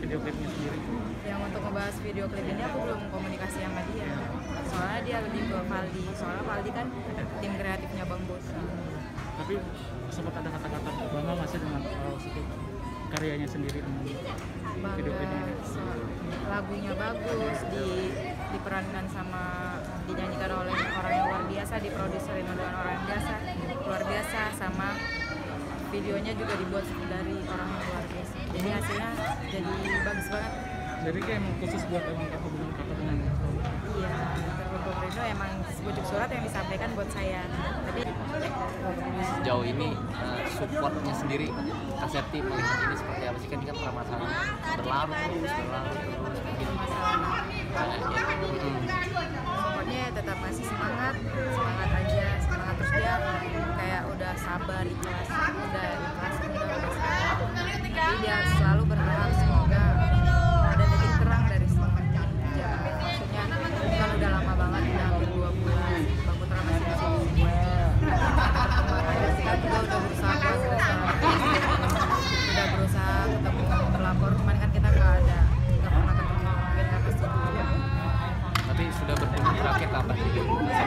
video klipnya sendiri? Yang untuk ngebahas video klip ini aku belum komunikasi sama dia. Soalnya dia lebih ke Valdi. Soalnya Valdi kan tim kreatifnya Bang Bosa. Tapi sempat ada kata-kata bangga nggak sih dengan karyanya sendiri dengan video klipnya? Lagunya bagus, diperankan sama, dinyanyikan oleh orang yang luar biasa, diproduserin dengan orang yang biasa, luar biasa, sama videonya juga dibuat dari orang yang luar biasa. Jadi hasilnya jadi bagus banget. Jadi kayak emang khusus buat emang hubungan kakak dengan Iya, Terkumpul Rindu emang sebujuk surat yang disampaikan buat saya. Tapi sejauh ini supportnya sendiri Kak Septi melihat ini seperti apa sih, kan ini kan permasalahan berlarut terus mungkin masalah supportnya tetap masih semangat aja, semangat terus dia kayak udah sabar, udah ikhlas, udah sabar. Tapi dia selalu berharap semoga ada titik terang dari semua ya, maksudnya kan udah lama banget, udah hampir 2 bulan Bang Putra masih di sini. Kita juga udah berusaha ketemu pelapor, cuman kan kita nggak pernah ketemu, mungkin nggak pasti dulu. tapi sudah bertemu terakhir kapan sih?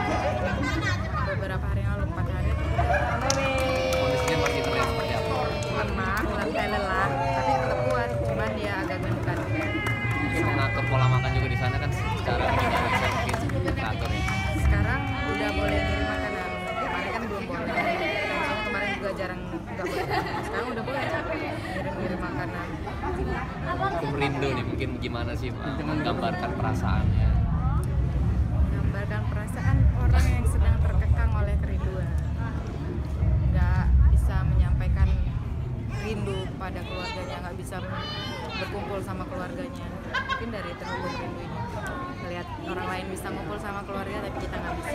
Beberapa hari yang lalu, 4 hari Kondisinya masih terlihat seperti apa? lemah, kayak lelah, tapi tetap kuat, cuman dia agak gentar. Mungkin mengatur pola makan juga di sana kan secara ini bisa mungkin teratur ya. Sekarang udah boleh ngirim makanan, kemarin kan belum boleh. Soalnya kemarin juga jarang nggak boleh. Sekarang udah boleh ngirim makanan. Rindu nih mungkin gimana sih menggambarkan perasaannya? Gambarkan perasaan orang yang sedang terkekang oleh kerinduan, nggak bisa menyampaikan rindu pada keluarganya, nggak bisa berkumpul sama keluarganya. Mungkin dari Terkumpul Rindu ini melihat orang lain bisa ngumpul sama keluarga tapi kita nggak bisa,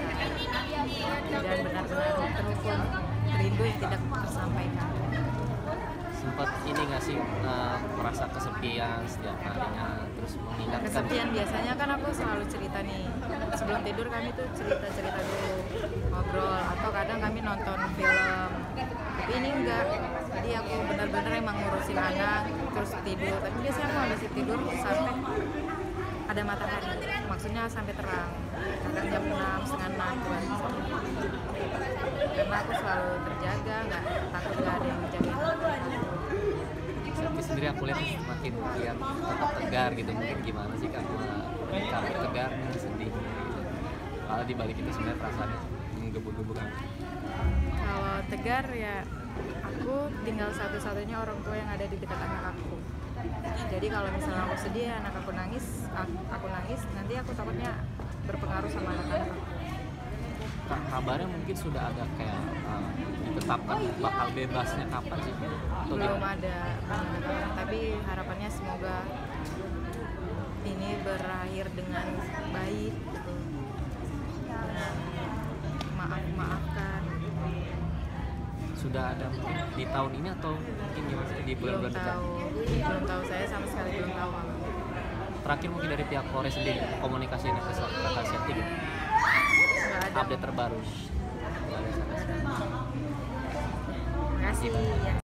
dan benar-benar terhukum rindu yang tidak tersampaikan. Sempat ini nggak sih merasa kesepian setiap harinya, terus mengingatkan Kesepian biasanya kan aku selalu cerita nih, sebelum tidur kami tuh cerita dulu, ngobrol, atau kadang kami nonton film. Tapi ini enggak, jadi aku benar-benar emang ngurusin anak terus tidur. Tapi biasanya aku habis tidur sampai ada matahari, maksudnya sampai terang, kadang jam 6, setengah 6 gitu kan. Karena aku selalu terjaga, nggak takut nggak ada yang menjagain aku. Septi sendiri aku lihat semakin lihat tetap tegar gitu, mungkin gimana sih Kak kamu tegarnya, sedihnya gitu, kalau dibalik itu sebenarnya perasaannya menggebu-gebu kan? Kalau tegar ya, aku tinggal satu-satunya orang tua yang ada di dekat anak aku. Jadi kalau misalnya aku sedih, anak aku nangis, nanti aku takutnya berpengaruh sama anak-anak aku. Kak, kabarnya mungkin sudah ada kayak ditetapkan bakal bebasnya kapan sih? Atau Belum gimana? ada, tapi harapannya semoga ini berakhir dengan baik gitu. Maafkan. Sudah ada mungkin di tahun ini atau mungkin gimana sih di bulan-bulan depan? Belum tahu, saya sama sekali belum tahu. Terakhir mungkin dari pihak Polres sendiri komunikasi ke Kak Septi gitu? Nggak ada. Update terbaru. Terima kasih.